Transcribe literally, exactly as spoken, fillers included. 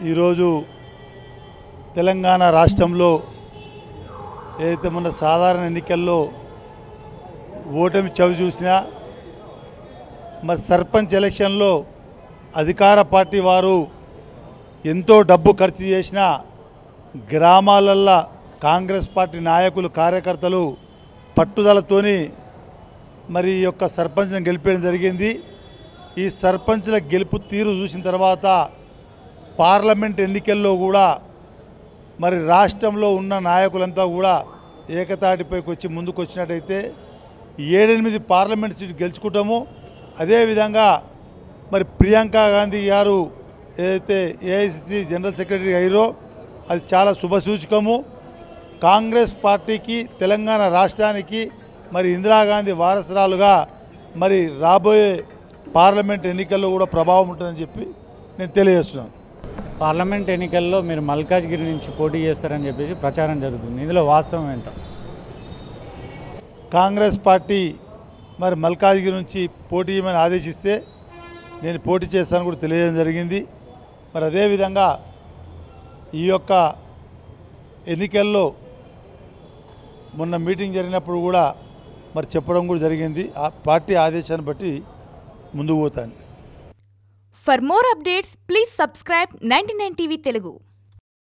ఈరోజు తెలంగాణ రాష్ట్రంలో ఏదైతే మొన్న సాధారణ ఎన్నికల్లో ఓటమి చవి చూసినా మరి సర్పంచ్ ఎలక్షన్లో అధికార పార్టీ వారు ఎంతో డబ్బు ఖర్చు చేసిన గ్రామాలల్లో కాంగ్రెస్ పార్టీ నాయకులు కార్యకర్తలు పట్టుదలతోని మరి ఈ యొక్క సర్పంచ్ను గెలిపేయడం జరిగింది. ఈ సర్పంచ్ల గెలుపు తీరు చూసిన తర్వాత పార్లమెంట్ ఎన్నికల్లో కూడా మరి రాష్ట్రంలో ఉన్న నాయకులంతా కూడా ఏకతాటిపైకి వచ్చి ముందుకు వచ్చినట్టయితే ఏడెనిమిది పార్లమెంట్ సీట్లు గెలుచుకుంటాము. అదేవిధంగా మరి ప్రియాంక గాంధీ గారు ఏదైతే ఏఐసిసి జనరల్ సెక్రటరీ అయ్యారో అది చాలా శుభసూచకము. కాంగ్రెస్ పార్టీకి తెలంగాణ రాష్ట్రానికి మరి ఇందిరాగాంధీ వారసురాలుగా మరి రాబోయే పార్లమెంట్ ఎన్నికల్లో కూడా ప్రభావం ఉంటుందని చెప్పి నేను తెలియజేస్తున్నాను. పార్లమెంట్ ఎన్నికల్లో మీరు మల్కాజ్గిరి నుంచి పోటీ చేస్తారని చెప్పేసి ప్రచారం జరుగుతుంది. ఇందులో వాస్తవం ఎంత? కాంగ్రెస్ పార్టీ మరి మల్కాజ్గిరి నుంచి పోటీ చేయమని ఆదేశిస్తే నేను పోటీ చేస్తానని కూడా తెలియజేయడం జరిగింది. మరి అదేవిధంగా ఈ యొక్క ఎన్నికల్లో మొన్న మీటింగ్ జరిగినప్పుడు కూడా మరి చెప్పడం కూడా జరిగింది. ఆ పార్టీ ఆదేశాన్ని బట్టి ముందుకు పోతాను. For more updates, please subscribe ninety-nine T V Telugu.